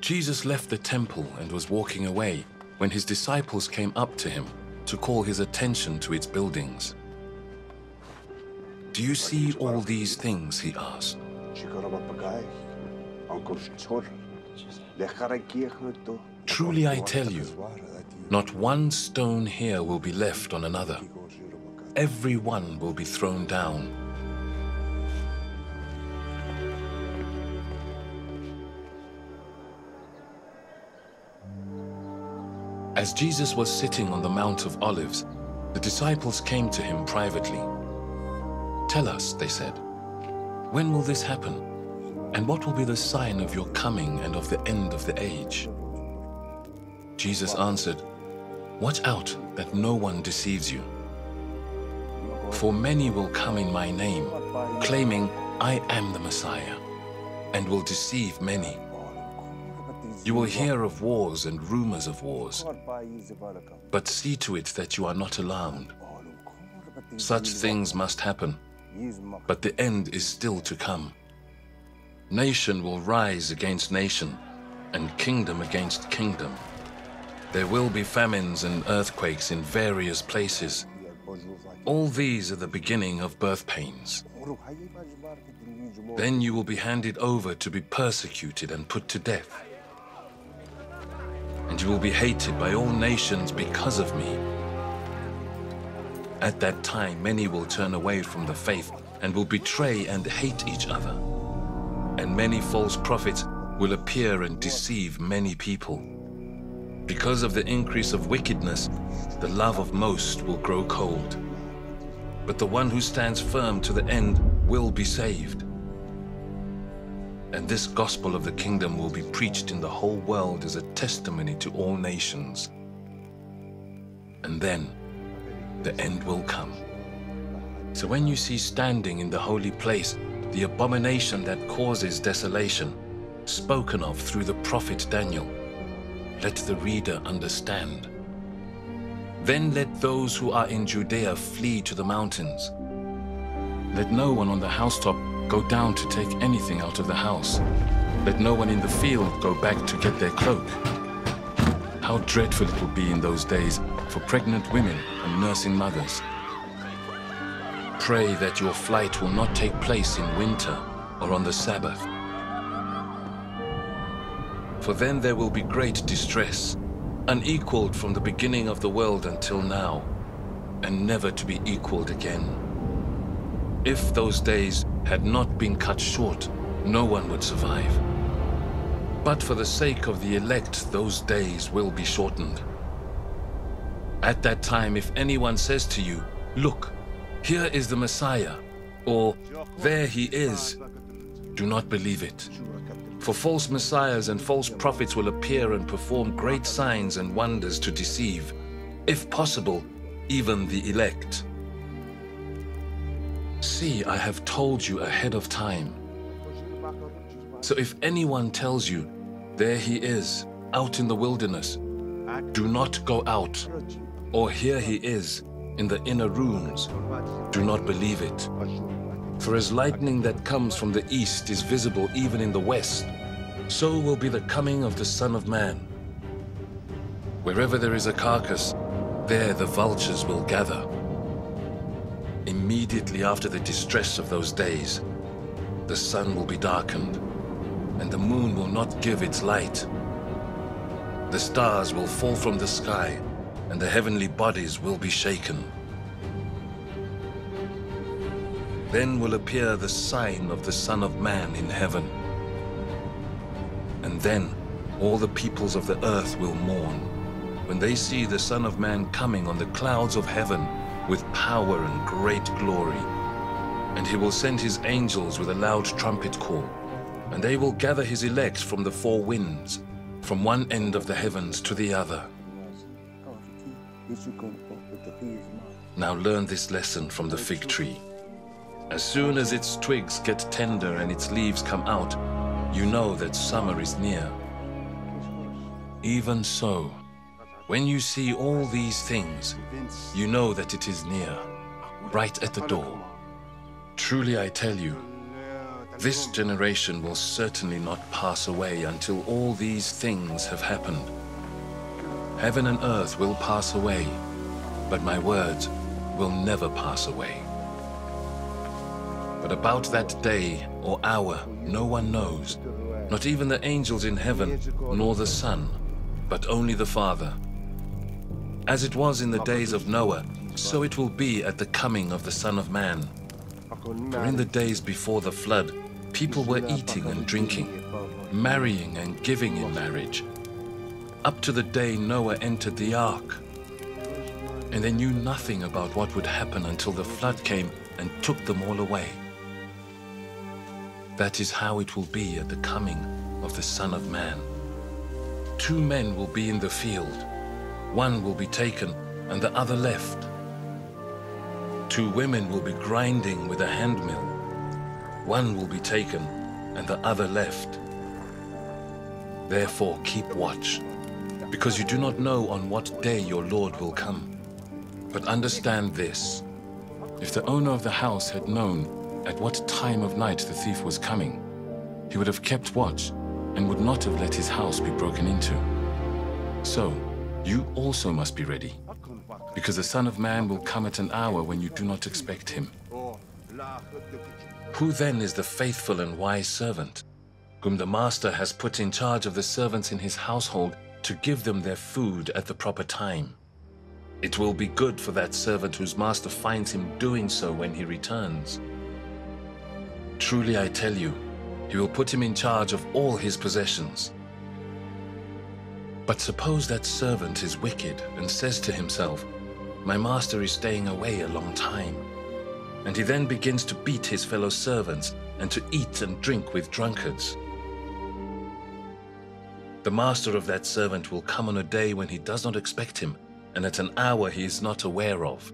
Jesus left the temple and was walking away when his disciples came up to him to call his attention to its buildings. "Do you see all these things?" he asked. "Truly I tell you, not one stone here will be left on another. Every one will be thrown down." As Jesus was sitting on the Mount of Olives, the disciples came to him privately. "Tell us," they said, "when will this happen? And what will be the sign of your coming and of the end of the age?" Jesus answered, "Watch out that no one deceives you. For many will come in my name, claiming I am the Messiah, and will deceive many. You will hear of wars and rumors of wars, but see to it that you are not alarmed. Such things must happen, but the end is still to come. Nation will rise against nation, and kingdom against kingdom. There will be famines and earthquakes in various places. All these are the beginning of birth pains. Then you will be handed over to be persecuted and put to death. And you will be hated by all nations because of me. At that time, many will turn away from the faith and will betray and hate each other. And many false prophets will appear and deceive many people. Because of the increase of wickedness, the love of most will grow cold. But the one who stands firm to the end will be saved. And this gospel of the kingdom will be preached in the whole world as a testimony to all nations. And then the end will come. So when you see standing in the holy place the abomination that causes desolation, spoken of through the prophet Daniel, let the reader understand. Then let those who are in Judea flee to the mountains. Let no one on the housetop go down to take anything out of the house. Let no one in the field go back to get their cloak. How dreadful it will be in those days for pregnant women and nursing mothers. Pray that your flight will not take place in winter or on the Sabbath. For then there will be great distress, unequaled from the beginning of the world until now, and never to be equaled again. If those days had not been cut short, no one would survive. But for the sake of the elect, those days will be shortened. At that time, if anyone says to you, "Look, here is the Messiah," or "There he is," do not believe it. For false messiahs and false prophets will appear and perform great signs and wonders to deceive, if possible, even the elect. See, I have told you ahead of time. So if anyone tells you, "There he is, out in the wilderness," do not go out, or "Here he is, in the inner rooms," do not believe it. For as lightning that comes from the east is visible even in the west, so will be the coming of the Son of Man. Wherever there is a carcass, there the vultures will gather. Immediately after the distress of those days, the sun will be darkened, and the moon will not give its light. The stars will fall from the sky, and the heavenly bodies will be shaken. Then will appear the sign of the Son of Man in heaven. And then all the peoples of the earth will mourn when they see the Son of Man coming on the clouds of heaven with power and great glory. And he will send his angels with a loud trumpet call, and they will gather his elect from the four winds, from one end of the heavens to the other. Now learn this lesson from the fig tree. As soon as its twigs get tender and its leaves come out, you know that summer is near. Even so, when you see all these things, you know that it is near, right at the door. Truly I tell you, This generation will certainly not pass away until all these things have happened. Heaven and earth will pass away, but my words will never pass away. But about that day or hour, no one knows, not even the angels in heaven, nor the Son, but only the Father. As it was in the days of Noah, so it will be at the coming of the Son of Man. For in the days before the flood, people were eating and drinking, marrying and giving in marriage, up to the day Noah entered the ark. And they knew nothing about what would happen until the flood came and took them all away. That is how it will be at the coming of the Son of Man. 2 men will be in the field. One will be taken and the other left. 2 women will be grinding with a handmill. One will be taken and the other left. Therefore keep watch, because you do not know on what day your Lord will come. But understand this: if the owner of the house had known at what time of night the thief was coming, he would have kept watch and would not have let his house be broken into. So, you also must be ready, because the Son of Man will come at an hour when you do not expect him. Who then is the faithful and wise servant, whom the master has put in charge of the servants in his household to give them their food at the proper time? It will be good for that servant whose master finds him doing so when he returns. Truly I tell you, he will put him in charge of all his possessions. But suppose that servant is wicked and says to himself, "My master is staying away a long time." And he then begins to beat his fellow servants and to eat and drink with drunkards. The master of that servant will come on a day when he does not expect him, and at an hour he is not aware of.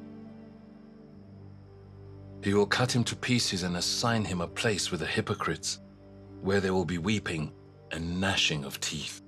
He will cut him to pieces and assign him a place with the hypocrites, where there will be weeping and gnashing of teeth.